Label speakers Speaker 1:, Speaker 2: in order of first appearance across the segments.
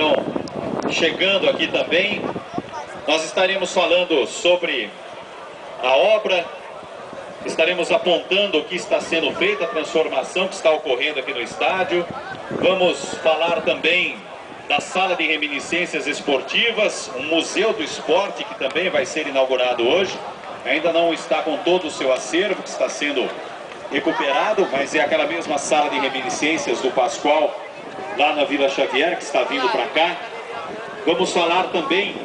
Speaker 1: estão chegando aqui também. Nós estaremos falando sobre a obra, estaremos apontando o que está sendo feito, a transformação que está ocorrendo aqui no estádio. Vamos falar também da sala de reminiscências esportivas, um museu do esporte que também vai ser inaugurado hoje. Ainda não está com todo o seu acervo, que está sendo recuperado, mas é aquela mesma sala de reminiscências do Pascoal, lá na Vila Xavier, que está vindo para cá. Vamos falar também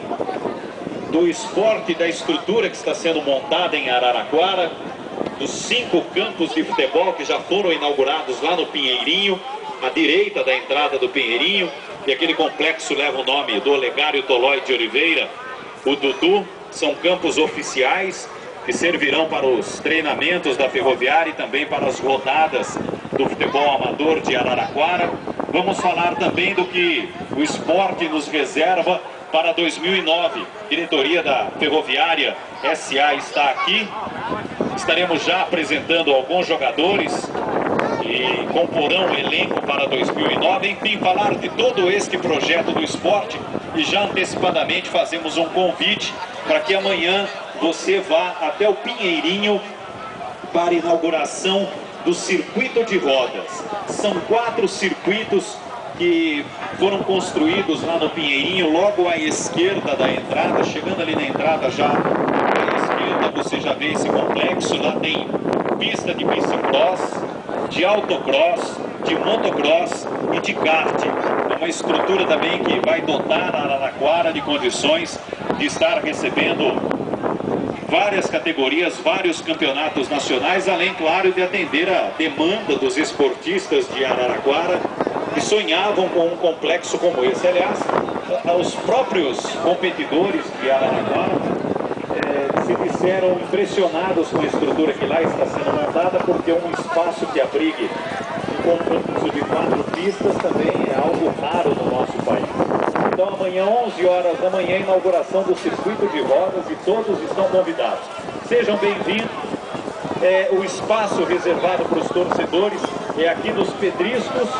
Speaker 1: do esporte, da estrutura que está sendo montada em Araraquara, dos 5 campos de futebol que já foram inaugurados lá no Pinheirinho, à direita da entrada do Pinheirinho, e aquele complexo leva o nome do Olegário Tolói de Oliveira, o Dudu. São campos oficiais que servirão para os treinamentos da Ferroviária e também para as rodadas do futebol amador de Araraquara. Vamos falar também do que o esporte nos reserva para 2009. A diretoria da Ferroviária SA está aqui. Estaremos já apresentando alguns jogadores e comporão o elenco para 2009. Enfim, falar de todo este projeto do esporte, e já antecipadamente fazemos um convite para que amanhã você vá até o Pinheirinho para a inauguração do circuito de rodas. São 4 circuitos que foram construídos lá no Pinheirinho, logo à esquerda da entrada. Chegando ali na entrada já à esquerda, você já vê esse complexo. Lá tem pista de bicicross, de autocross, de motocross e de kart. É uma estrutura também que vai dotar a Araraquara de condições de estar recebendo várias categorias, vários campeonatos nacionais, além, claro, de atender a demanda dos esportistas de Araraquara que sonhavam com um complexo como esse. Aliás, os próprios competidores de Araraquara se disseram impressionados com a estrutura que lá está sendo montada, porque um espaço que abrigue um complexo de 4 pistas também é algo raro no nosso país. Então amanhã, 11 horas da manhã, inauguração do circuito de rodas, e todos estão convidados. Sejam bem-vindos. O espaço reservado para os torcedores é aqui nos Pedriscos,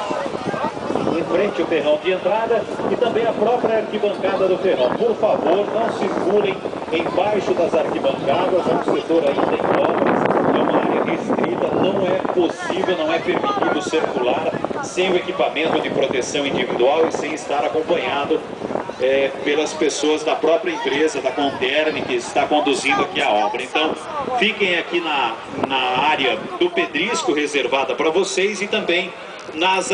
Speaker 1: em frente ao terrão de entrada, e também a própria arquibancada do terrão. Por favor, não circulem embaixo das arquibancadas, é um setor ainda em obras, é uma área restrita, não é possível, não é permitido circular sem o equipamento de proteção individual e sem estar acompanhado pelas pessoas da própria empresa, da Conterne, que está conduzindo aqui a obra. Então, fiquem aqui na área do Pedrisco reservada para vocês, e também nas